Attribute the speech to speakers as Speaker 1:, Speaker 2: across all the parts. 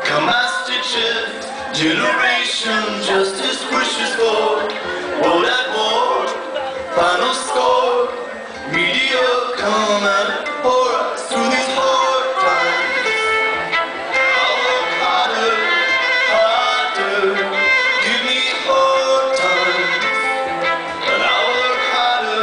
Speaker 1: come as stitches, generation, justice wishes for, world at war, final score, media come and pour us through these hard times. I'll work harder, harder, give me hard times, and I'll work harder,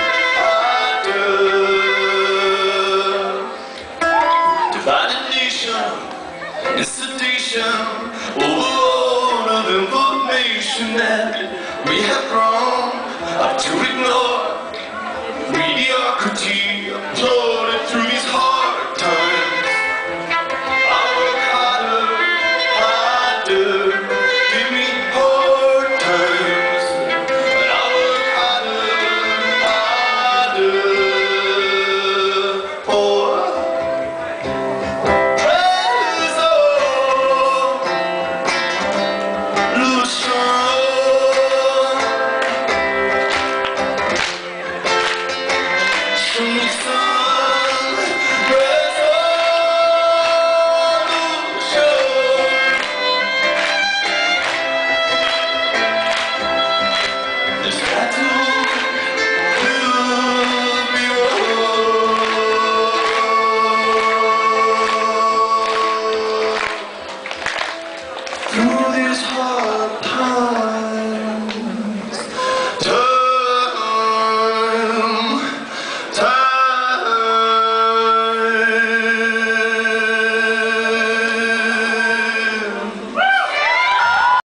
Speaker 1: harder. Divided nation, institution, overload of information that we have grown up to ignore. Mediocrity applauded through these hard times. I'll work harder, harder, give me hard times, and I'll work harder, harder for there's got to